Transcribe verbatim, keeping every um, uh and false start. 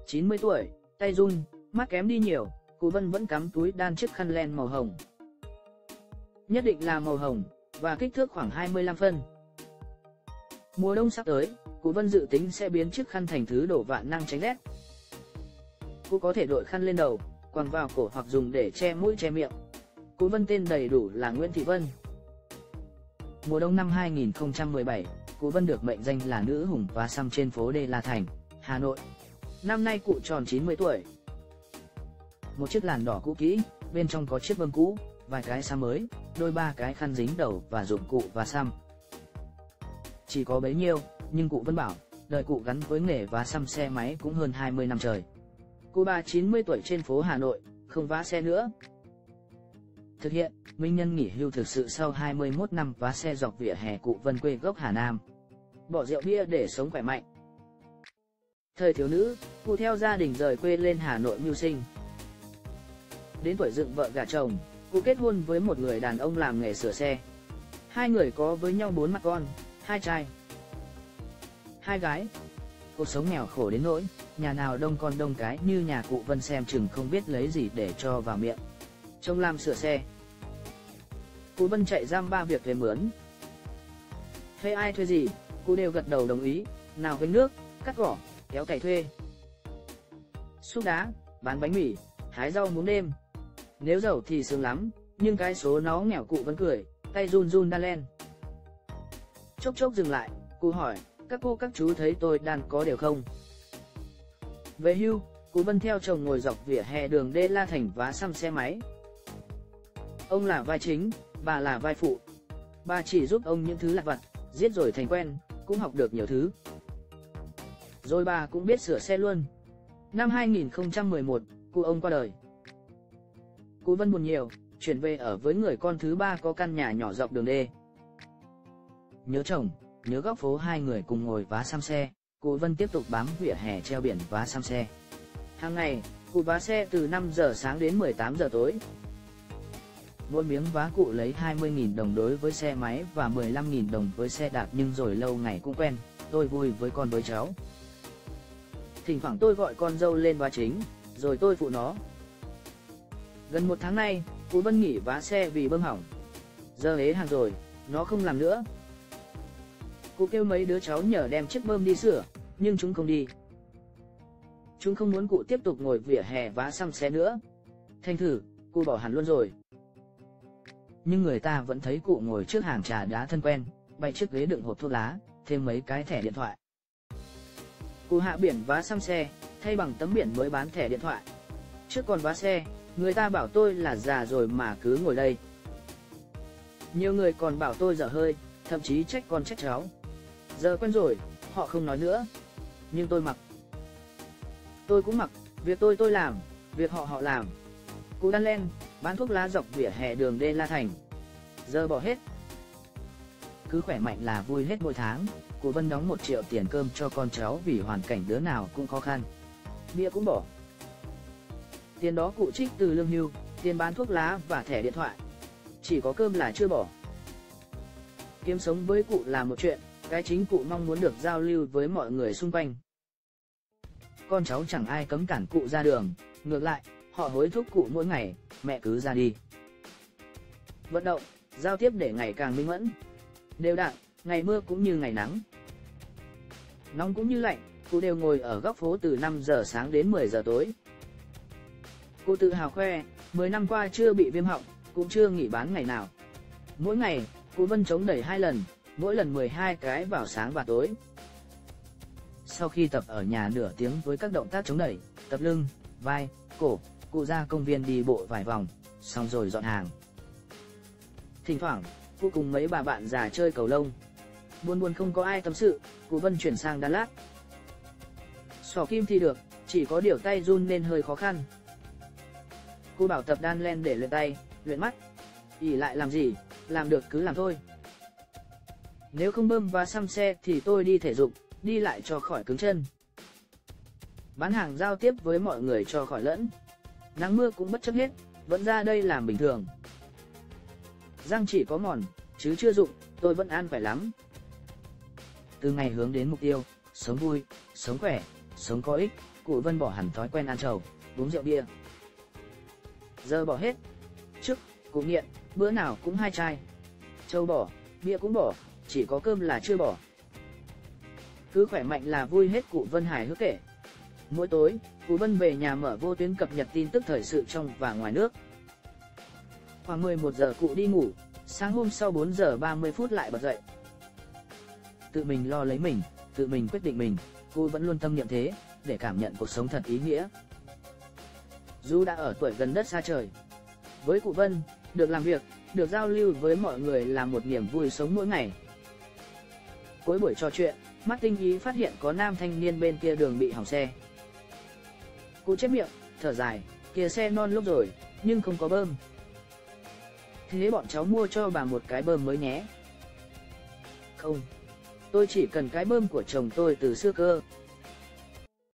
chín mươi tuổi, tay run, mắt kém đi nhiều, cụ Vân vẫn cắm túi đan chiếc khăn len màu hồng. Nhất định là màu hồng, và kích thước khoảng hai mươi lăm phân. Mùa đông sắp tới, cụ Vân dự tính sẽ biến chiếc khăn thành thứ đổ vạn năng tránh rét. Cụ có thể đội khăn lên đầu, quàng vào cổ hoặc dùng để che mũi che miệng. Cụ Vân tên đầy đủ là Nguyễn Thị Vân. Mùa đông năm hai nghìn không trăm mười bảy, cụ Vân được mệnh danh là nữ hùng vá xăm trên phố Đê La Thành, Hà Nội. Năm nay cụ tròn chín mươi tuổi. Một chiếc làn đỏ cũ kỹ, bên trong có chiếc bơm cũ, vài cái xăm mới, đôi ba cái khăn dính đầu và dụng cụ vá xăm. Chỉ có bấy nhiêu, nhưng cụ Vân bảo, đời cụ gắn với nghề vá xăm xe máy cũng hơn hai mươi năm trời. Cụ bà chín mươi tuổi trên phố Hà Nội, không vá xe nữa. Thực hiện, nguyên nhân nghỉ hưu thực sự sau hai mươi mốt năm vá xe dọc vỉa hè cụ Vân quê gốc Hà Nam. Bỏ rượu bia để sống khỏe mạnh. Thời thiếu nữ, cụ theo gia đình rời quê lên Hà Nội mưu sinh. Đến tuổi dựng vợ gả chồng, cụ kết hôn với một người đàn ông làm nghề sửa xe. Hai người có với nhau bốn mặt con, hai trai, hai gái. Cuộc sống nghèo khổ đến nỗi, nhà nào đông con đông cái như nhà cụ Vân xem chừng không biết lấy gì để cho vào miệng. Chồng làm sửa xe, cụ Vân chạy giam ba việc thuê mướn. Thuê ai thuê gì, cụ đều gật đầu đồng ý, nào gánh nước, cắt cỏ, kéo cày thuê. Xúc đá, bán bánh mì, hái rau muống đêm. Nếu giàu thì sướng lắm, nhưng cái số nó nghèo cụ vẫn cười, tay run run đan len. Chốc chốc dừng lại, cụ hỏi, các cô các chú thấy tôi đan có đều không? Về hưu, cụ Vân theo chồng ngồi dọc vỉa hè đường Đê La Thành vá xăm xe máy. Ông là vai chính, bà là vai phụ. Bà chỉ giúp ông những thứ lặt vặt, giết rồi thành quen, cũng học được nhiều thứ. Rồi bà cũng biết sửa xe luôn. Năm hai nghìn không trăm mười một, cụ ông qua đời. Cụ Vân buồn nhiều, chuyển về ở với người con thứ ba có căn nhà nhỏ dọc đường đê. Nhớ chồng, nhớ góc phố hai người cùng ngồi vá xăm xe, cụ Vân tiếp tục bám vỉa hè treo biển vá xăm xe. Hàng ngày, cụ vá xe từ năm giờ sáng đến mười tám giờ tối. Mỗi miếng vá cụ lấy hai mươi nghìn đồng đối với xe máy và mười lăm nghìn đồng với xe đạp, nhưng rồi lâu ngày cũng quen, tôi vui với con với cháu. Thỉnh thoảng tôi gọi con dâu lên vá chính, rồi tôi phụ nó. Gần một tháng nay, cụ Vân nghỉ vá xe vì bơm hỏng. Giờ ế hàng rồi, nó không làm nữa. Cụ kêu mấy đứa cháu nhờ đem chiếc bơm đi sửa, nhưng chúng không đi. Chúng không muốn cụ tiếp tục ngồi vỉa hè vá xăm xe nữa. Thành thử, cụ bỏ hẳn luôn rồi. Nhưng người ta vẫn thấy cụ ngồi trước hàng trà đá thân quen, bày chiếc ghế đựng hộp thuốc lá, thêm mấy cái thẻ điện thoại. Cụ hạ biển vá xăm xe, thay bằng tấm biển mới bán thẻ điện thoại. Trước còn vá xe, người ta bảo tôi là già rồi mà cứ ngồi đây. Nhiều người còn bảo tôi dở hơi, thậm chí trách con trách cháu. Giờ quen rồi, họ không nói nữa. Nhưng tôi mặc. Tôi cũng mặc, việc tôi tôi làm, việc họ họ làm. Cụ đan len, bán thuốc lá dọc vỉa hè đường Đê La Thành. Giờ bỏ hết. Cứ khỏe mạnh là vui hết mỗi tháng. Cụ Vân đóng một triệu tiền cơm cho con cháu vì hoàn cảnh đứa nào cũng khó khăn. Bia cũng bỏ. Tiền đó cụ trích từ lương hưu, tiền bán thuốc lá và thẻ điện thoại. Chỉ có cơm là chưa bỏ. Kiếm sống với cụ là một chuyện, cái chính cụ mong muốn được giao lưu với mọi người xung quanh. Con cháu chẳng ai cấm cản cụ ra đường, ngược lại, họ hối thúc cụ mỗi ngày, mẹ cứ ra đi. Vận động, giao tiếp để ngày càng minh mẫn. Đều đặn, ngày mưa cũng như ngày nắng. Nóng cũng như lạnh, cụ đều ngồi ở góc phố từ năm giờ sáng đến mười giờ tối. Cụ tự hào khoe, mười năm qua chưa bị viêm họng, cũng chưa nghỉ bán ngày nào. Mỗi ngày, cụ Vân chống đẩy hai lần, mỗi lần mười hai cái vào sáng và tối. Sau khi tập ở nhà nửa tiếng với các động tác chống đẩy, tập lưng, vai, cổ, cụ ra công viên đi bộ vài vòng, xong rồi dọn hàng. Thỉnh thoảng, cụ cùng mấy bà bạn già chơi cầu lông. Buồn buồn không có ai tâm sự, cụ Vân chuyển sang đan lát. Xỏ kim thì được, chỉ có điều tay run nên hơi khó khăn. Cụ bảo tập đan len để luyện tay, luyện mắt. ỷ lại làm gì, làm được cứ làm thôi. Nếu không bơm và xăm xe thì tôi đi thể dục, đi lại cho khỏi cứng chân. Bán hàng giao tiếp với mọi người cho khỏi lẫn. Nắng mưa cũng bất chấp hết, vẫn ra đây làm bình thường. Răng chỉ có mòn, chứ chưa rụng, tôi vẫn ăn khỏe lắm. Từ ngày hướng đến mục tiêu, sống vui, sống khỏe, sống có ích. cụ Vân bỏ hẳn thói quen ăn trầu, uống rượu bia. Giờ bỏ hết. Trước, cụ nghiện, bữa nào cũng hai chai. Trầu bỏ, bia cũng bỏ, chỉ có cơm là chưa bỏ. Cứ khỏe mạnh là vui hết, cụ Vân hài hước kể. Mỗi tối, cụ Vân về nhà mở vô tuyến cập nhật tin tức thời sự trong và ngoài nước. Khoảng mười một giờ cụ đi ngủ, sáng hôm sau bốn giờ ba mươi phút lại bật dậy. Tự mình lo lấy mình, tự mình quyết định mình, cụ vẫn luôn tâm niệm thế, để cảm nhận cuộc sống thật ý nghĩa. Dù đã ở tuổi gần đất xa trời, với cụ Vân, được làm việc, được giao lưu với mọi người là một niềm vui sống mỗi ngày. Cuối buổi trò chuyện, mắt tinh ý phát hiện có nam thanh niên bên kia đường bị hỏng xe. Cụ chép miệng, thở dài, kìa xe non lốp rồi, nhưng không có bơm. Thế bọn cháu mua cho bà một cái bơm mới nhé. Không, tôi chỉ cần cái bơm của chồng tôi từ xưa cơ.